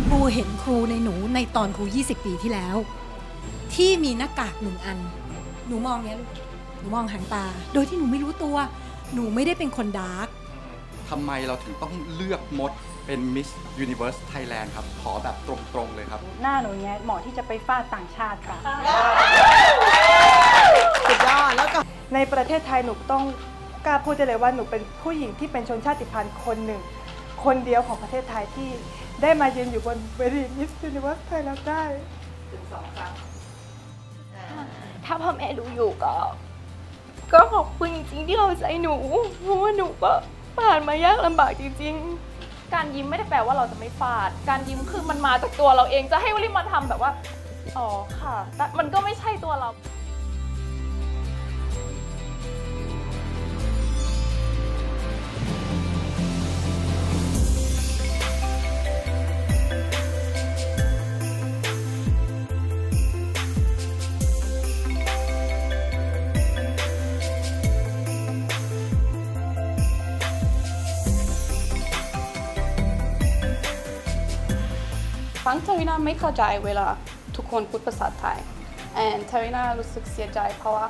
ครูเห็นครูในหนูในตอนครู20 ปีที่แล้วที่มีหน้ากาก1 อันหนูมองเนี้ยหนูมองหางตาโดยที่หนูไม่รู้ตัวหนูไม่ได้เป็นคนดาร์กทำไมเราถึงต้องเลือกมดเป็น Miss Universe Thailand ครับขอแบบตรงๆเลยครับหน้าหนูเนี้ยเหมาะที่จะไปฟาดต่างชาติค่ะสุดยอดแล้วก็ในประเทศไทยหนูต้องกล้าพูดได้เลยว่าหนูเป็นผู้หญิงที่เป็นชนชาติพันธุ์คนหนึ่งคนเดียวของประเทศไทยที่ได้มายืนอยู่บนเวที Miss Universe Thailand ได้ถึง2 ครั้งถ้าพ่อแม่ดูอยู่ก็ขอบคุณจริงๆที่เอาใจหนูเพราะว่าหนูก็ผ่านมายากลำบากจริงๆการยิ้มไม่ได้แปลว่าเราจะไม่ฟาดการยิ้มคือมันมาจากตัวเราเองจะให้วลิมาทำแบบว่าอ๋อค่ะแต่มันก็ไม่ใช่ตัวเราฟังเทริน่าไม่เข้าใจเวลาทุกคนพูดภาษาไทย and เทริน่ารู้สึกเสียใจเพราะว่า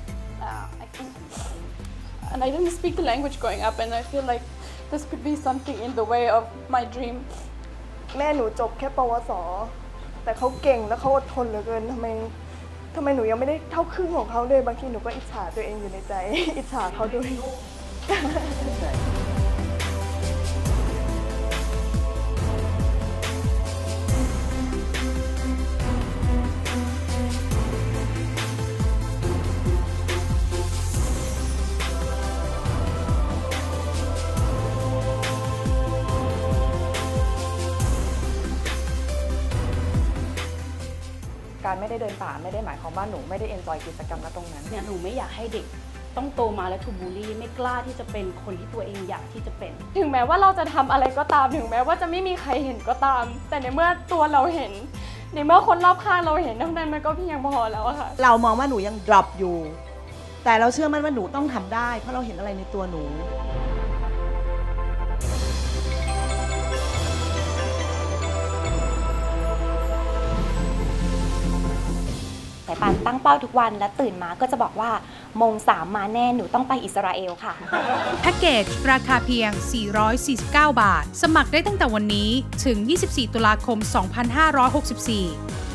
and I didn't speak the language growing up and I feel like this could be something in the way of my dream แม่หนูจบแค่ปวสแต่เขาเก่งและเขาอดทนเหลือเกินทำไมหนูยังไม่ได้เท่าครึ่งของเขาเลยบางทีหนูก็อิจฉาตัวเองอยู่ในใจอิจฉาเขาด้วยการไม่ได้เดินป่าไม่ได้หมายความว่าหนูไม่ได้เอนจอยกิจกรรมณตรงนั้นเนี่ยหนูไม่อยากให้เด็กต้องโตมาแล้วถูกบูลลี่ไม่กล้าที่จะเป็นคนที่ตัวเองอยากที่จะเป็นถึงแม้ว่าเราจะทำอะไรก็ตามถึงแม้ว่าจะไม่มีใครเห็นก็ตามแต่ในเมื่อตัวเราเห็นในเมื่อคนรอบข้างเราเห็นเท่านั้นมันก็เพียงพอแล้วอะค่ะเรามองว่าหนูยังดรอปอยู่แต่เราเชื่อมั่นว่าหนูต้องทำได้เพราะเราเห็นอะไรในตัวหนูแต่ปานตั้งเป้าทุกวันและตื่นมาก็จะบอกว่าโมง 3มาแน่หนูต้องไปอิสราเอลค่ะแพ็กเกจราคาเพียง449 บาทสมัครได้ตั้งแต่วันนี้ถึง24 ตุลาคม 2564